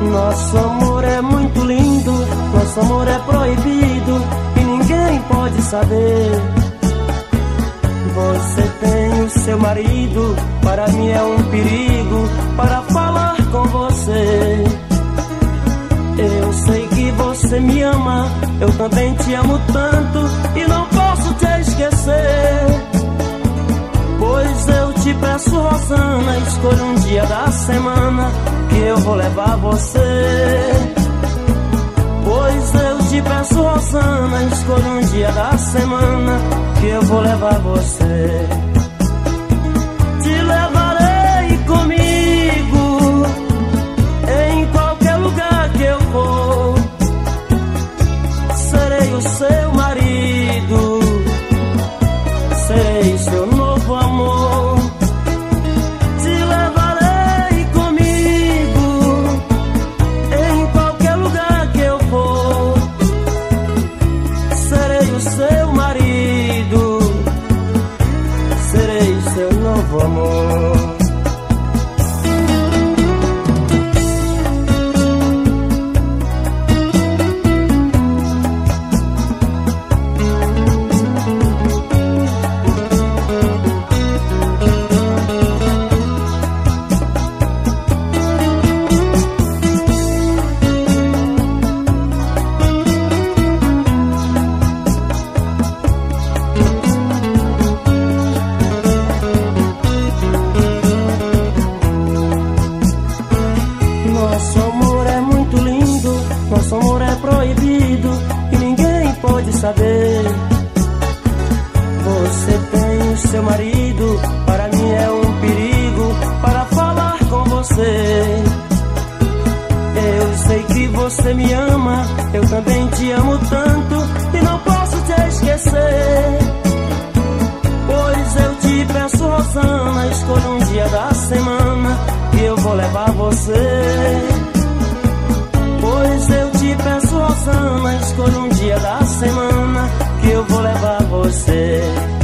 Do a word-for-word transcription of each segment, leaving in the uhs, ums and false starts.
Nosso amor é muito lindo, nosso amor é proibido e ninguém pode saber. Você tem o seu marido, para mim é um perigo para falar com você. Eu sei que você me ama, eu também te amo tanto e não posso te esquecer. Pois eu te peço, Rosana, escolha um dia da semana que eu vou levar você. Pois eu te peço, Rosana, escolha um dia da semana que eu vou levar você. Te levarei comigo em qualquer lugar que eu for. Serei o seu marido, serei seu novo amor. Te levarei comigo em qualquer lugar que eu for. Serei o seu marido, serei seu novo amor. Saber, você tem o seu marido, para mim é um perigo para falar com você. Eu sei que você me ama, eu também te amo tanto e não posso te esquecer. Pois eu te peço, Rosana, escolha um dia da semana que eu vou levar você. Pois eu te peço, Rosana, escolha um dia da semana que eu vou levar você.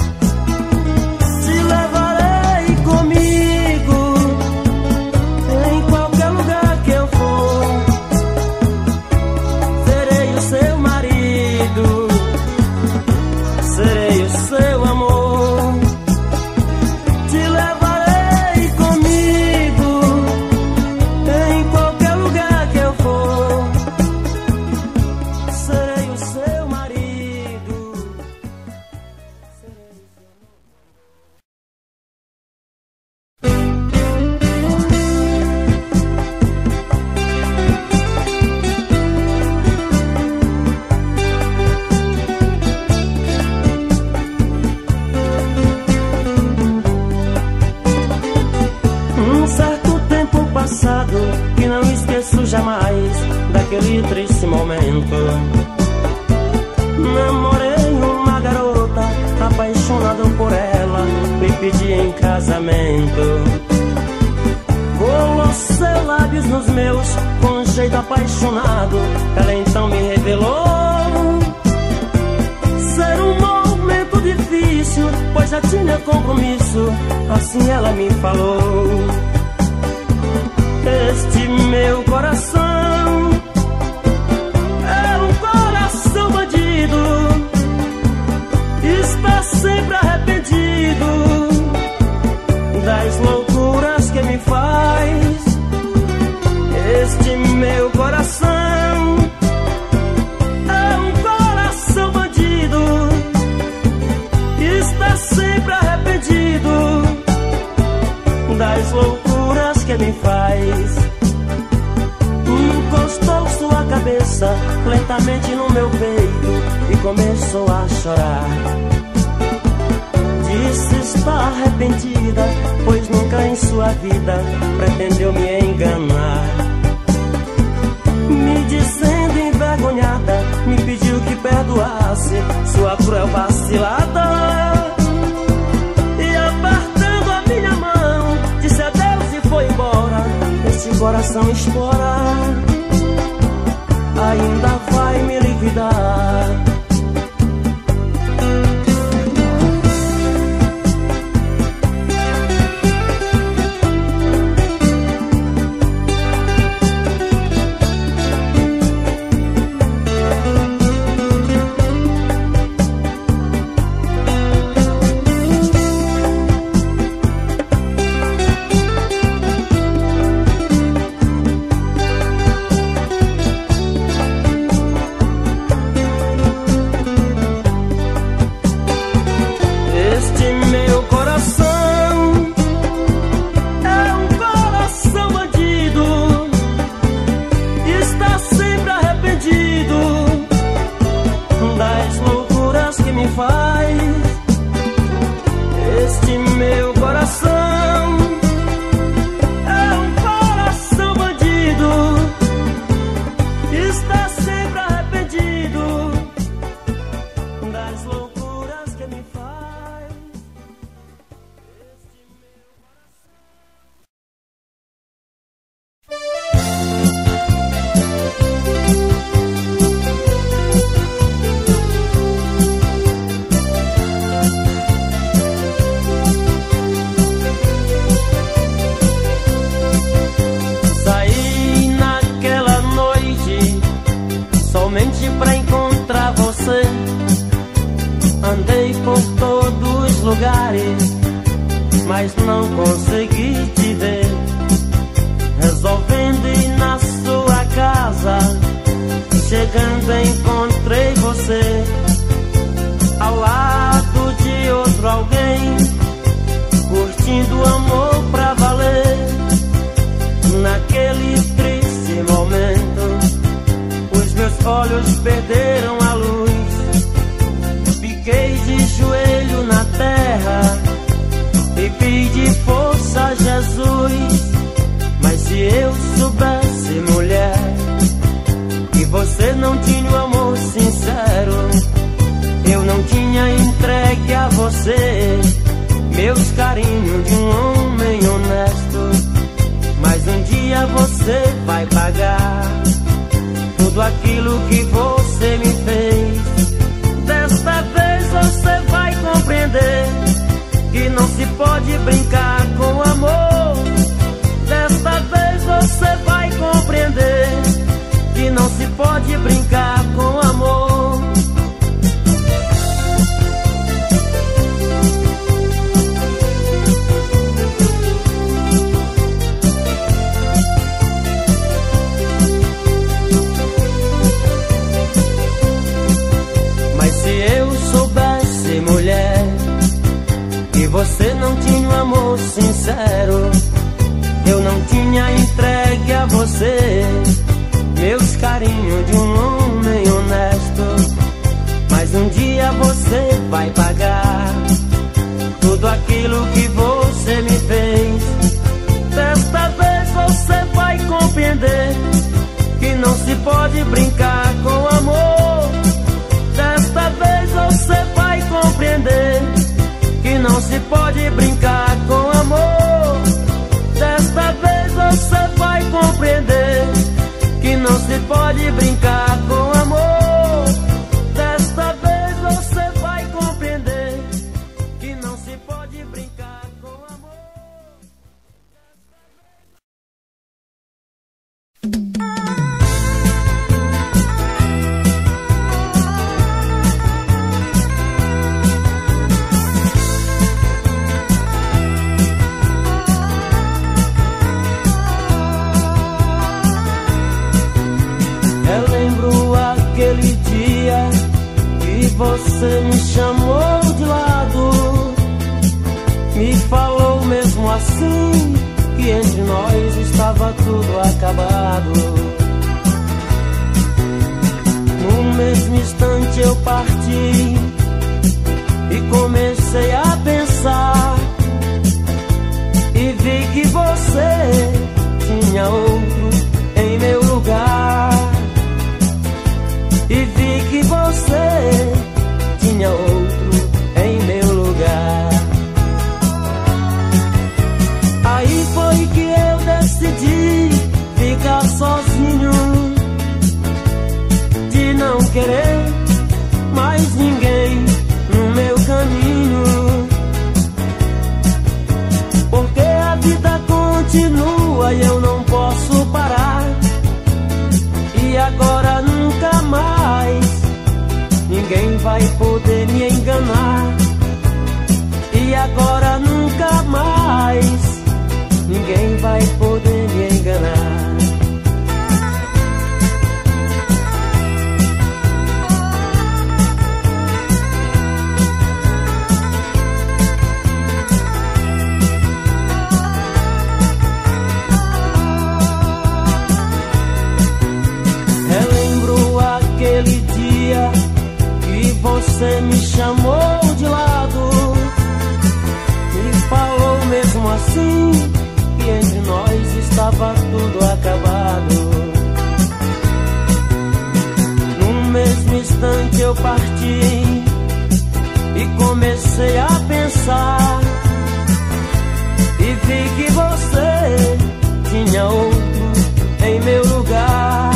Te levarei comigo em qualquer lugar que eu for. Serei o seu marido, serei o seu amor. Te levarei comigo em qualquer lugar que eu for. Serei o seu marido, serei o seu Um certo tempo passado que não esqueço jamais daquele triste momento. Namorei uma garota, apaixonado por ela, me pedi em casamento. Colou seus lábios nos meus, com jeito apaixonado, ela então me revelou ser um momento difícil, pois já tinha compromisso, assim ela me falou. Este meu coração é um coração bandido, está sempre arrependido das loucuras que me faz. Este meu coração é um coração bandido, está sempre arrependido das loucuras que me faz. Encostou sua cabeça lentamente no meu peito e começou a chorar. Disse estar arrependida, pois nunca em sua vida pretendeu me enganar. Me dizendo envergonhada, me pediu que perdoasse sua cruel vacilada. E apertando a minha mão, disse adeus e foi embora. Este coração explora, ainda vai me liquidar. lugares, mas não consegui te ver. Resolvendo ir na sua casa, chegando encontrei você ao lado de outro alguém, curtindo o amor pra valer. Naquele triste momento, os meus olhos perderam a luz. Fiquei de joelho na terra e pedi força a Jesus. Mas se eu soubesse, mulher, que você não tinha um amor sincero, eu não tinha entregue a você meus carinhos de um homem honesto. Mas um dia você vai pagar tudo aquilo que você me fez. Desta vez você vai compreender que não se pode brincar com amor. Desta vez você vai compreender que não se pode brincar com amor. Mas se eu soubesse, mulher, que você não tinha um amor sincero, eu não tinha entregue a você meus carinhos de um homem honesto. Mas um dia você vai pagar tudo aquilo que você me fez. Desta vez você vai compreender que não se pode brincar com amor. Desta vez você vai compreender que não se pode brincar com amor. Desta vez você vai compreender que não se pode brincar com amor. Desta vez você vai compreender que não se pode brincar com amor. Eu lembro aquele dia que você me chamou de lado, me falou mesmo assim que entre nós estava tudo acabado. No mesmo instante eu parti e comecei a pensar, e vi que você tinha outro em meu lugar. E vi que você tinha outro em meu lugar. Aí foi que eu decidi ficar sozinho, de não querer mais ninguém no meu caminho. Porque a vida continua e eu não posso parar. E agora nunca mais ninguém vai poder me enganar. E agora nunca mais ninguém vai poder me enganar. Aquele dia que você me chamou de lado, me falou mesmo assim que entre nós estava tudo acabado. No mesmo instante eu parti e comecei a pensar, e vi que você tinha outro em meu lugar.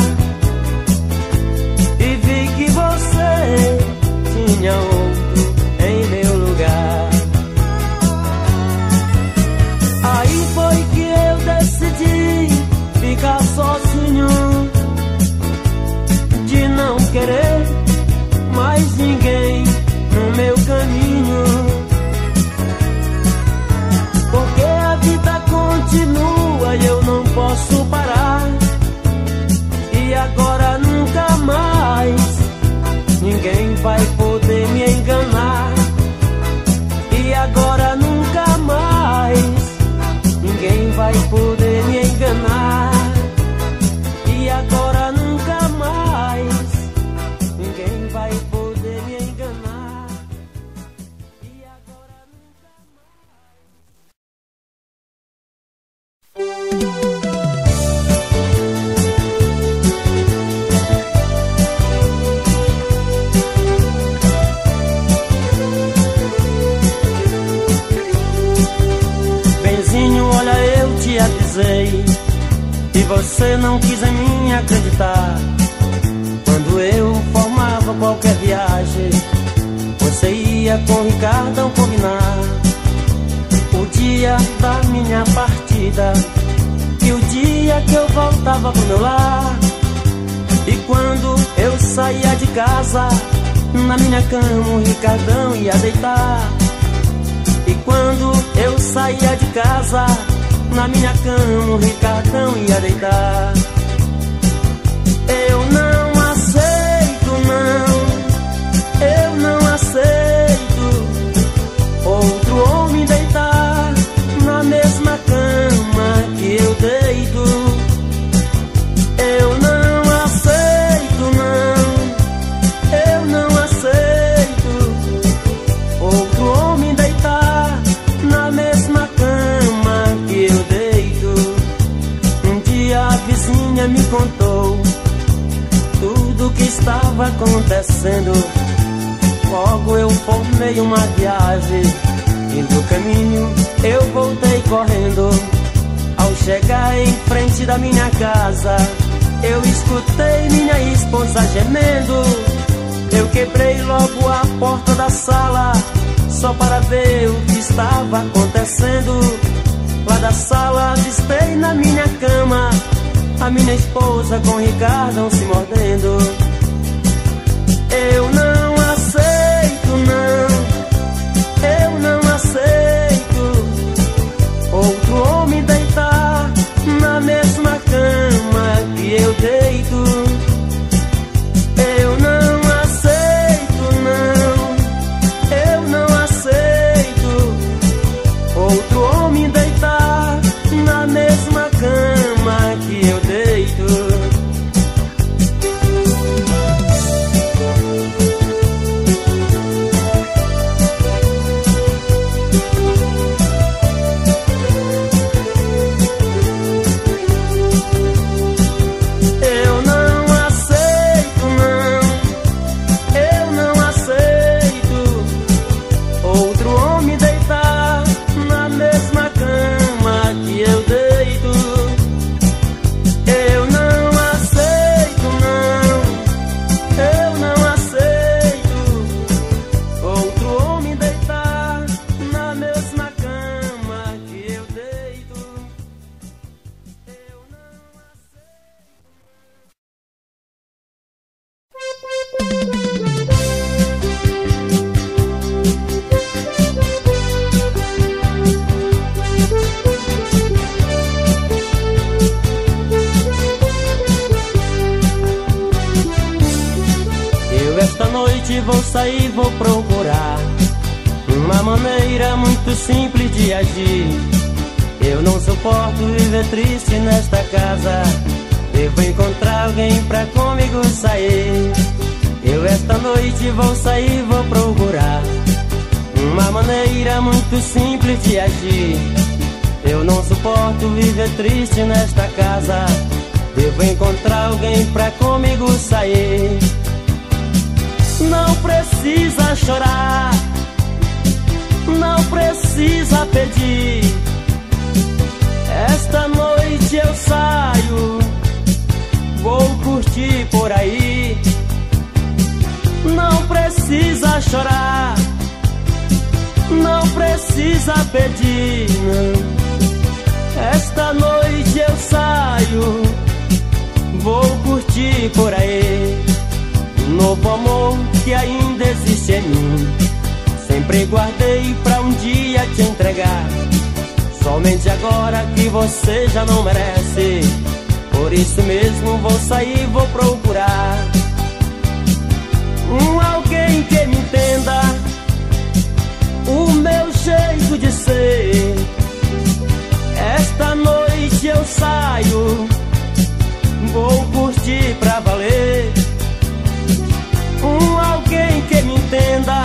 E vi que você tinha outro em meu lugar. Aí foi que eu decidi ficar sozinho, de não querer mais ninguém no meu caminho. você não quis em mim acreditar. Quando eu formava qualquer viagem, você ia com Ricardão combinar o dia da minha partida e o dia que eu voltava pro meu lar. E quando eu saía de casa, na minha cama o Ricardão ia deitar. E quando eu saía de casa, na minha cama o Ricardão ia deitar. Eu não aceito, não, eu não aceito outro homem deitar na mesma cama que eu deito. Eu não aceito, não, eu não aceito outro homem deitar na mesma cama que eu deito. Um dia a vizinha me contou tudo o que estava acontecendo. Logo eu formei uma viagem e do caminho eu voltei correndo. Ao chegar em frente da minha casa, eu escutei minha esposa gemendo. Eu quebrei logo a porta da sala, só para ver o que estava acontecendo. Lá da sala avistei na minha cama a minha esposa com Ricardão se mordendo. Eu não aceito, não, eu não aceito outro homem deitar na mesma cama que eu deito. Eu não aceito, não, eu não aceito outro homem deitar na mesma cama que eu deito. Vou sair, vou procurar uma maneira muito simples de agir. Eu não suporto viver triste nesta casa. Devo encontrar alguém pra comigo sair. Eu esta noite vou sair, vou procurar uma maneira muito simples de agir. Eu não suporto viver triste nesta casa. Devo encontrar alguém pra comigo sair. Não precisa chorar, não precisa pedir. Esta noite eu saio, vou curtir por aí. Não precisa chorar, não precisa pedir, não. Esta noite eu saio, vou curtir por aí. Novo amor que ainda existe em mim, sempre guardei pra um dia te entregar. Somente agora que você já não merece, por isso mesmo vou sair, vou procurar um alguém que me entenda o meu jeito de ser. Esta noite eu saio, vou curtir pra valer. Um alguém que me entenda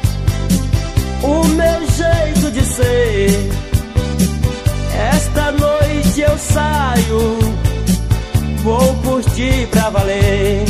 o meu jeito de ser. Esta noite eu saio, vou curtir pra valer.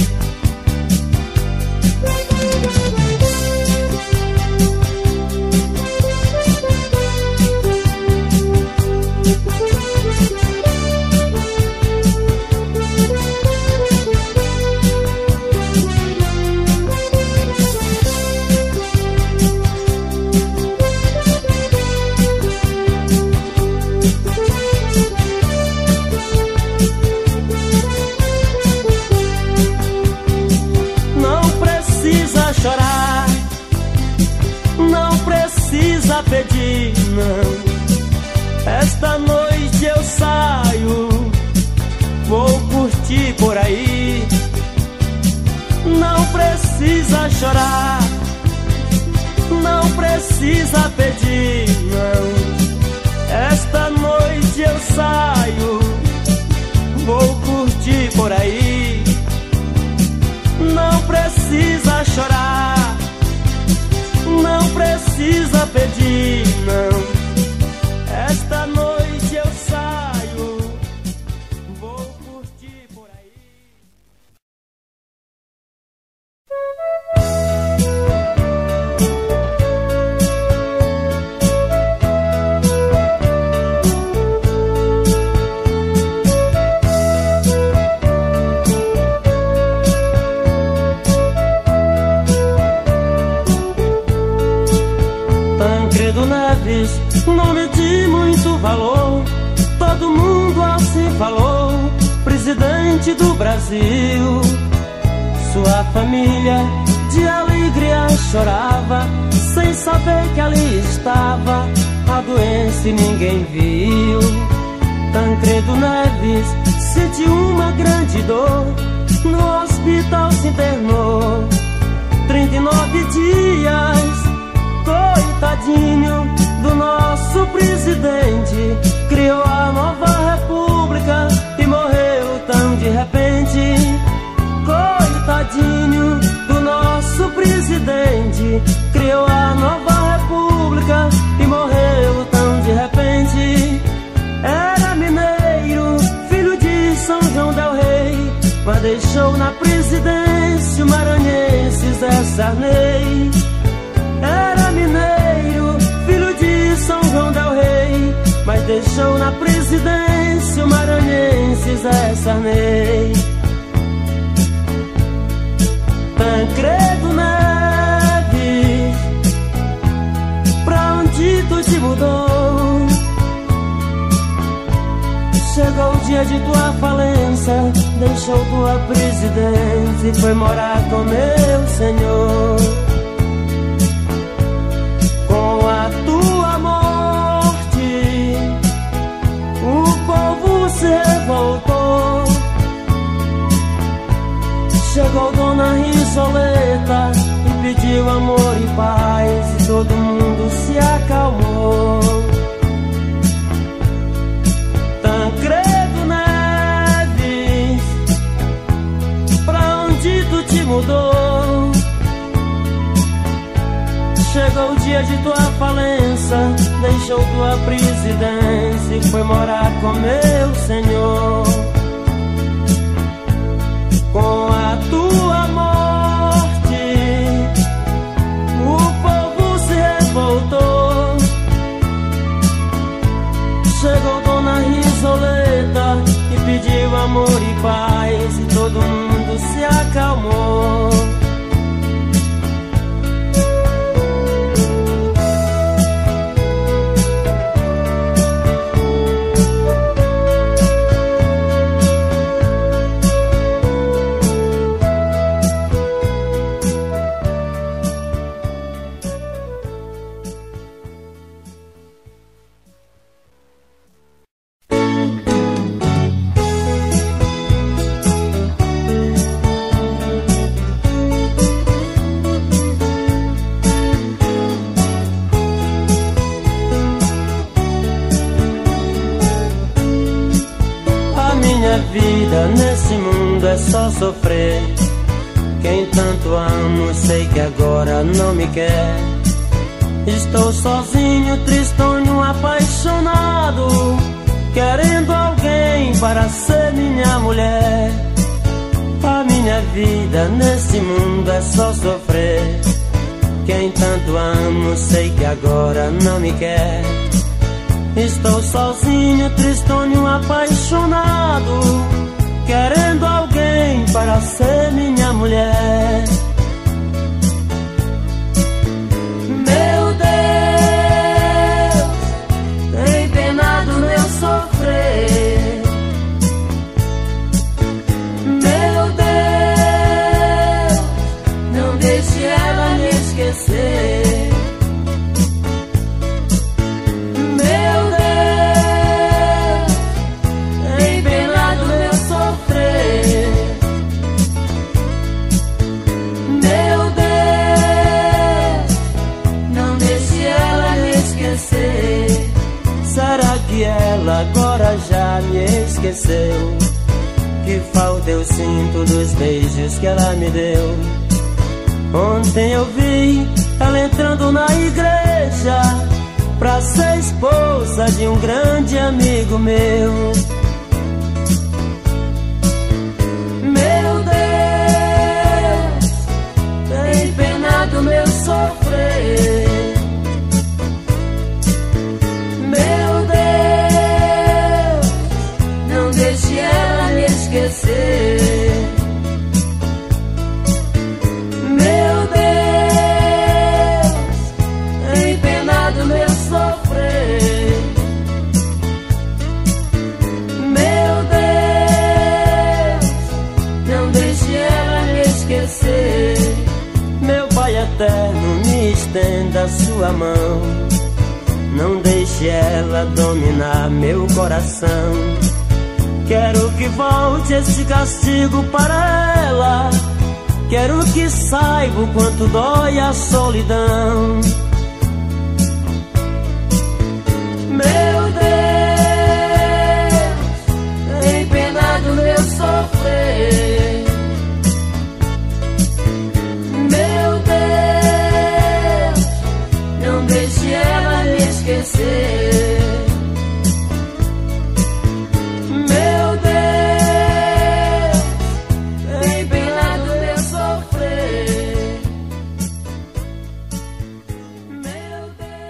curtir por aí. Não precisa chorar, não precisa pedir, não. Esta noite eu saio, vou curtir por aí. Não precisa chorar, não precisa pedir, não. Esta noite eu saio, vou curtir por aí. Tancredo Neves, nome de muito valor, todo mundo assim falou, presidente do Brasil. Sua família de alegria chorava, sem saber que ali estava a doença e ninguém viu. Tancredo Neves sentiu uma grande dor, no hospital se internou, trinta e nove dias. Coitadinho do nosso presidente, criou a nova república e morreu tão de repente. Coitadinho do nosso presidente, criou a nova república e morreu tão de repente. Era mineiro, filho de São João del Rei, mas deixou na presidência o maranhense Zé Sarney. Era mineiro, filho de São João del Rei, mas deixou na presidência o maranhense Zé Sarney. Tancredo Neves, pra onde tu te mudou? Chegou o dia de tua falência, deixou tua presidência e foi morar com meu senhor. Com a tua morte, o povo se revoltou. Chegou Dona Risoleta e pediu amor e paz, e todo mundo se acalmou. Tancredo Neves, pra onde tu te mudou? Chegou o dia de tua falência, deixou tua presidência e foi morar com meu senhor. Com a tua morte, o povo se revoltou. Chegou Dona Risoleta e pediu amor e paz, e todo mundo se acalmou. Nesse mundo é só sofrer. Quem tanto amo, sei que agora não me quer. Estou sozinho, tristonho, apaixonado, querendo alguém para ser minha mulher. A minha vida nesse mundo é só sofrer. Quem tanto amo, sei que agora não me quer. Estou sozinho, tristonho, apaixonado, querendo alguém para ser minha mulher. Meu Deus, tem pena do meu sofrer. Meu Deus, não deixe ela me esquecer. Meu Deus, tem pena do meu sofrer. esqueceu que falta eu sinto dos beijos que ela me deu. Ontem eu vi ela entrando na igreja pra ser esposa de um grande amigo meu. Meu Deus, tem pena do meu sofrer. Meu Deus, não deixe ela me esquecer. Meu Deus, tem pena do meu sofrer. Meu Deus, não deixe ela me esquecer. Meu Pai eterno, me estenda a sua mão. Não deixe ela dominar meu coração. Quero que volte esse castigo para ela. Quero que saiba o quanto dói a solidão. Meu Deus, tem pena do meu sofrer. Meu Deus, não deixe ela me esquecer. Meu Deus, tem pena do meu sofrer. Meu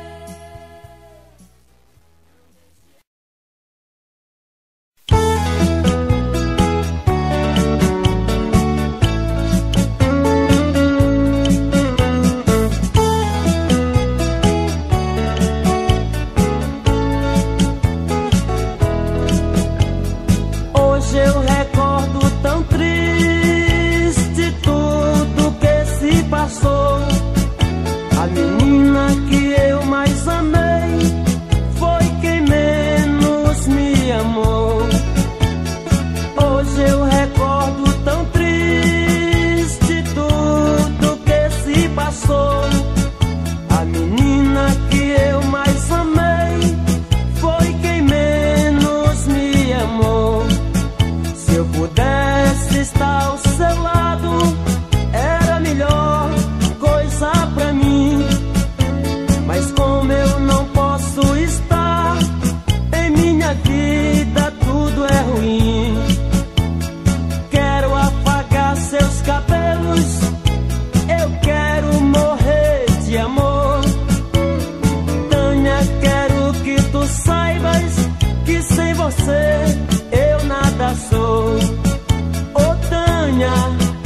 Hoje eu recordo tão triste tudo que se passou. A menina que eu mais amei foi quem menos me amou. Hoje eu recordo tão triste tudo que se passou. A menina que eu mais amei foi quem menos me amou. Se eu pudesse estar ao seu lado, era a melhor coisa pra mim. Mas como eu não posso estar, em minha vida tudo é ruim. Quero apagar seus cabelos, eu quero morrer de amor. Tânia, quero que tu saibas que sem você eu nada sou. Ô Tânia,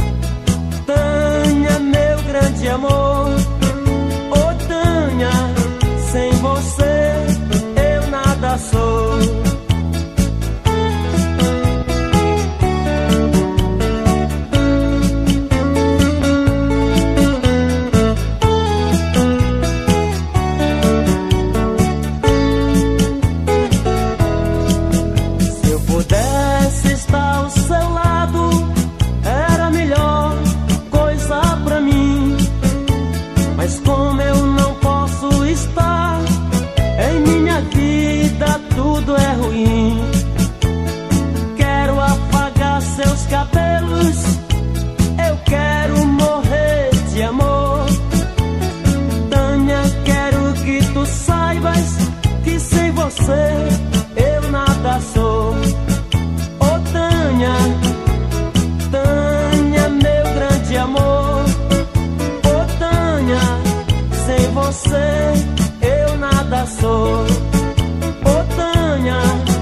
Tânia, meu grande amor. Ô Tânia, sem você eu nada sou. Se eu pudesse estar ao seu lado, era a melhor coisa pra mim. Mas como eu não posso estar, em minha vida tudo é ruim. Quero apagar seus cabelos, eu quero morrer de amor. Tânia, quero que tu saibas que sem você eu nada sou. Ô Tânia, Tânia, meu grande amor. Ô Tânia, sem você eu nada sou. Ô Tânia,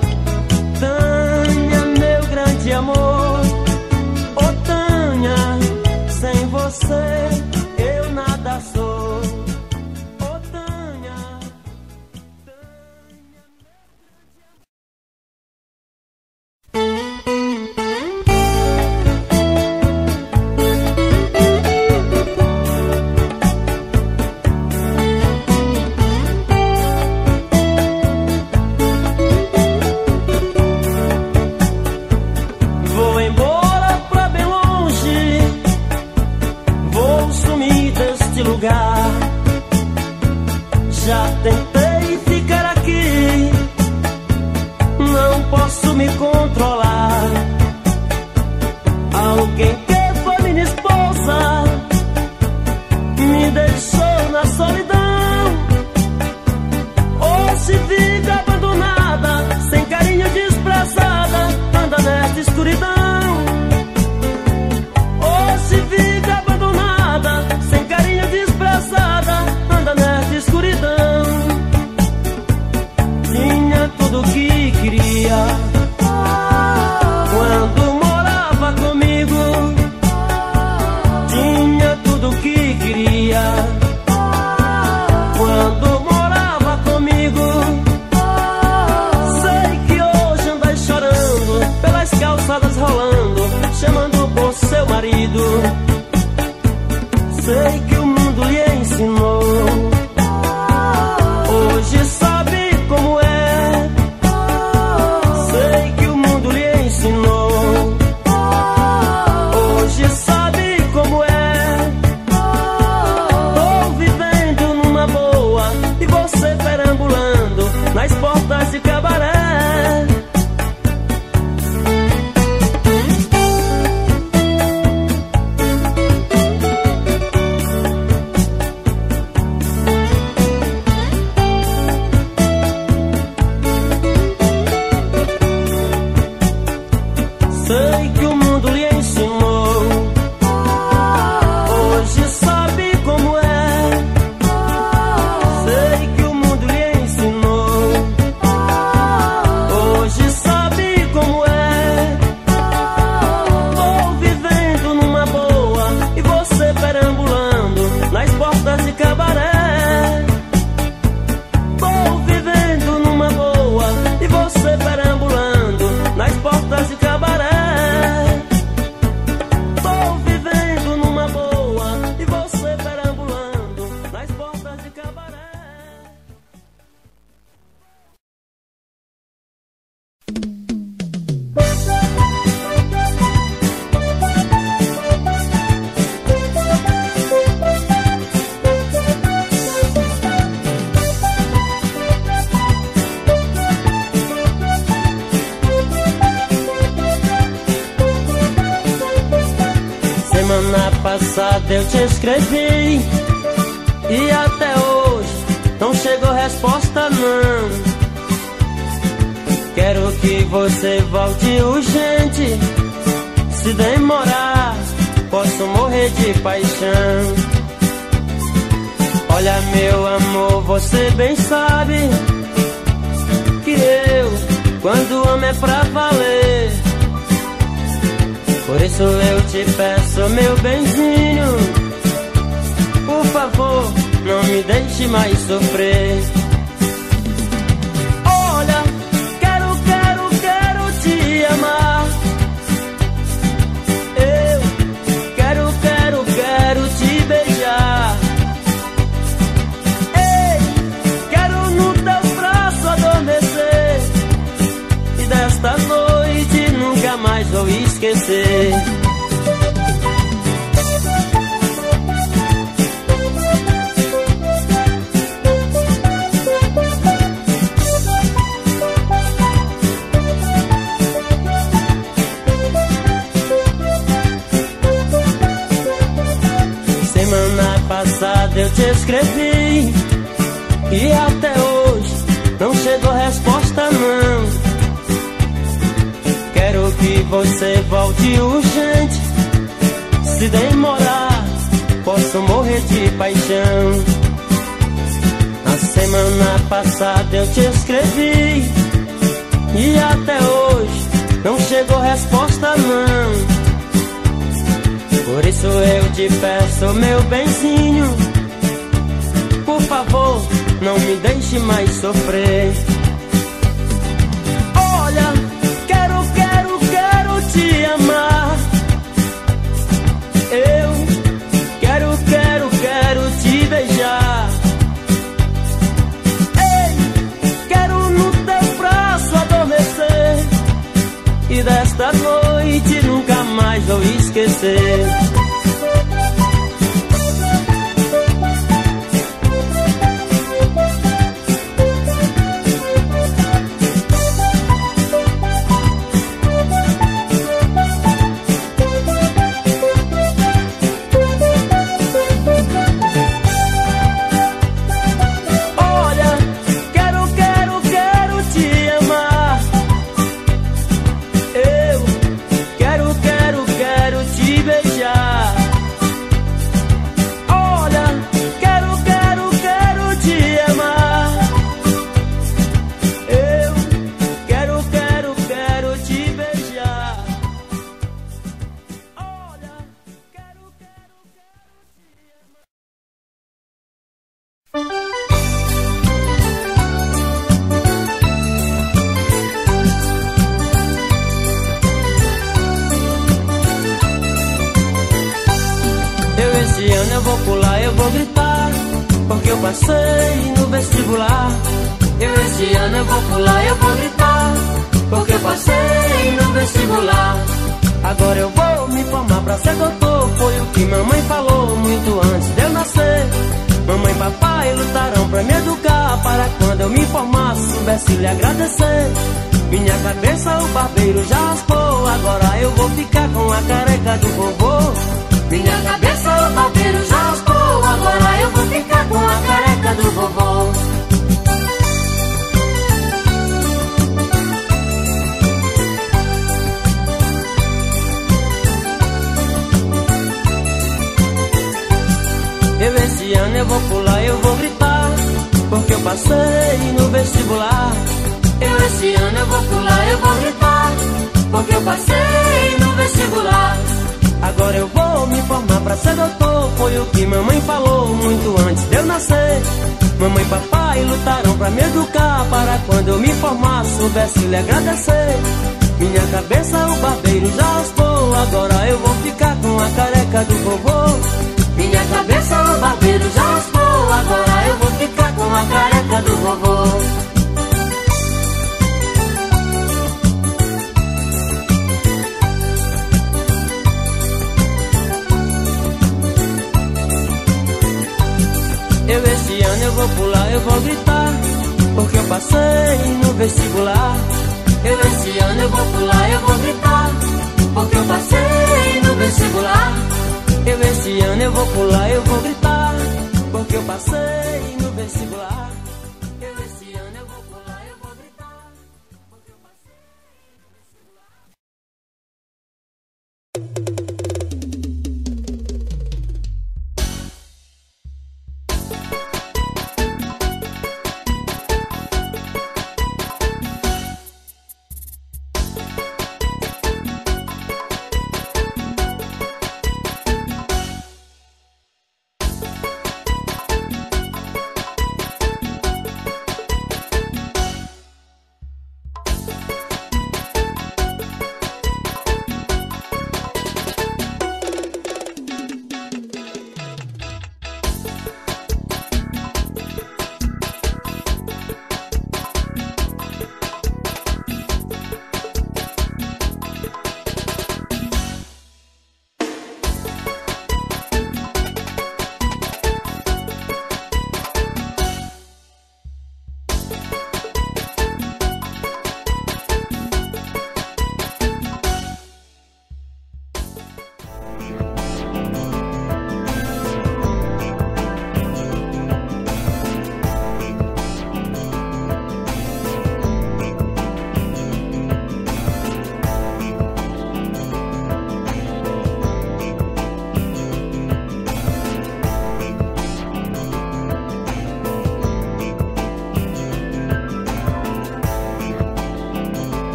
Tânia, meu grande amor. Ô Tânia, sem você eu nada sou. Ô Tânia, vou embora pra bem longe, vou sumir deste lugar. Já tentei ficar aqui, não posso me controlar. mundo lhe ensinou. Hoje sabe como é, sei que o mundo lhe ensinou. Hoje sabe como é, vou vivendo numa boa e você perambulando nas portas de cabaré. Vou vivendo numa boa e você perambulando nas portas de cabaré. Tô vivendo numa boa e você perambulando nas portas de cabaré. Semana passada eu te escrevi e até hoje não chegou resposta não. Quero que você volte urgente, se demorar posso morrer de paixão. Olha meu amor, você bem sabe que eu, quando amo é pra valer. Por isso eu te peço, meu benzinho, por favor, não me deixe mais sofrer. Olha, quero, quero, quero te amar. Eu quero, quero, quero te beijar. Ei, quero no teu braço adormecer e desta noite nunca mais vou esquecer. Semana passada eu te escrevi e até hoje não chegou resposta não. Quero que você volte urgente, se demorar posso morrer de paixão. Na semana passada eu te escrevi e até hoje não chegou resposta não. Por isso eu te peço, meu benzinho, por favor, não me deixe mais sofrer. Olha, quero, quero, quero te amar. Eu quero, quero, quero te beijar. Ei, quero no teu braço adormecer e desta noite nunca mais vou esquecer. Esse ano eu vou pular, eu vou gritar, porque eu passei no vestibular. Eu esse ano eu vou pular, eu vou gritar, porque eu passei no vestibular. Agora eu vou me formar pra ser doutor, foi o que mamãe falou muito antes de eu nascer. Mamãe e papai lutarão pra me educar, para quando eu me formar soubesse lhe agradecer. Minha cabeça o barbeiro já raspou, agora eu vou ficar com a careca do vovô. Minha cabeça o barbeiro já raspou, agora eu vou ficar com a careca do vovô. esse ano eu vou pular, eu vou gritar, porque eu passei no vestibular. Eu esse ano eu vou pular, eu vou gritar, porque eu passei no vestibular. Agora eu vou me formar pra ser doutor, foi o que mamãe falou muito antes de eu nascer. Mamãe e papai lutaram pra me educar, para quando eu me formar soubesse lhe agradecer. Minha cabeça o barbeiro já raspou, agora eu vou ficar com a careca do vovô. Minha cabeça o barbeiro já raspou, agora eu vou ficar com a careca do vovô. Eu esse ano eu vou pular, eu vou gritar, porque eu passei no vestibular. Eu esse ano eu vou pular, eu vou gritar, porque eu passei no vestibular. Eu esse ano eu vou pular, eu vou gritar, porque eu passei no vestibular. Eu esse ano eu vou pular, eu vou gritar, porque eu passei no vestibular.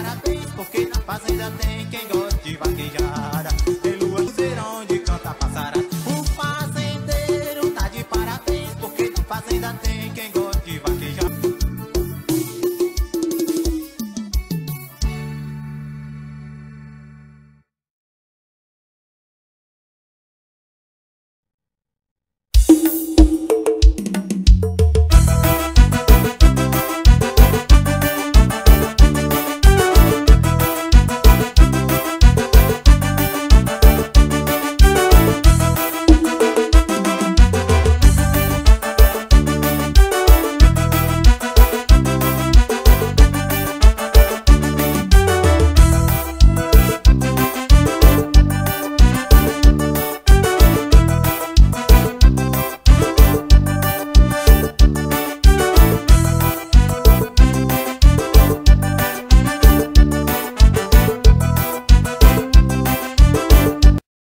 Fazenda tem quem gosta de vaquejada. Tem lua, serão onde canta passarada.